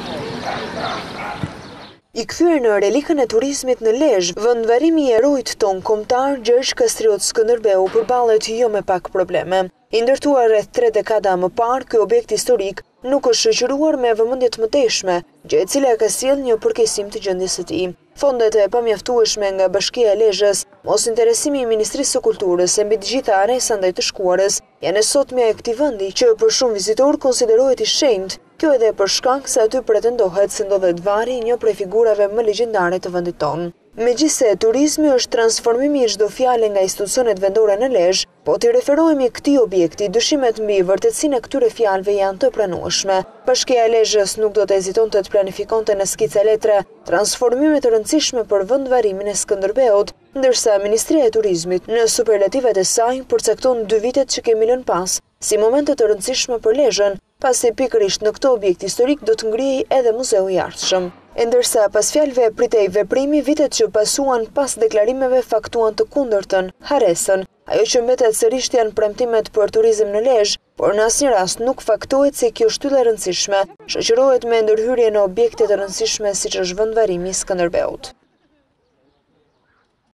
I kthyer në relikën e turizmit në Lezhe, vendvarrimi i erojit ton kombëtar Gjergj Kastriot Skenderbeu përballet jo me pak probleme. I ndërtuar rreth 3 dekada më parë, ky objekt historik nuk është shoqëruar me vëmendje të mëtejshme, gjë e cila ka sjellë një përkeqësim të gjendjes së tij. Fondet e pamjaftueshme nga Bashkia e Lezhës, mos interesimi i Ministrisë së Kulturës e mbi të gjitha aresa ndaj të shkuarës, janë e sotmja e këtij vendi që për shumë vizitor konsiderohet i shenjtë. Kjo edhe për shkak se aty pretendohet se ndodhet Varri, një prej figurave më legjendare të vendit tonë. Megjithse turizmi është transformimi i çdo fjale nga institucionet vendore në Lezhë, po t'i referohemi këtij objekti, dyshimet mbi vërtetësinë e këtyre fjalëve janë të pranueshme. Bashkia e Lezhës nuk do të hezitonte të planifikonte në skica letre transformime të rëndësishme për vendvarimin e Skenderbeut, ndërsa Ministria e Turizmit në superlativat e saj përcakton 2 vitet që kemi lënë pas si momente të rëndësishme për Lezhën, pasi pikërisht në këtë objekt historik do të ngrihej edhe muzeu i ardhshëm. Ndërsa pas fjalëve pritej veprimi, vitet që pasuan pas deklarimeve faktuan të kundërtën, haresën. Ajo që mbetet sërish janë premtimet për turizëm në Lezhë, por në asnjë rast nuk faktohet se kjo shtyllë e rëndësishme shoqërohet me ndërhyrje në objekte të rëndësishme siç është vendvarrimi i Skenderbeut.